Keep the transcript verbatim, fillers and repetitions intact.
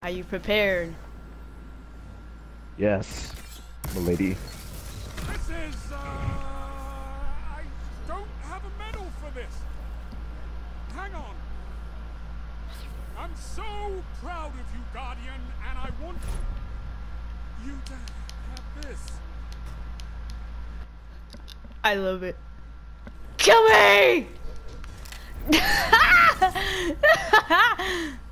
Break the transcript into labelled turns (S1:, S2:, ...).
S1: Are you prepared?
S2: Yes, milady.
S3: This is, uh... I don't have a medal for this. Hang on. I'm so proud of you, Guardian, and I want you to have this.
S1: I love it. Kill me!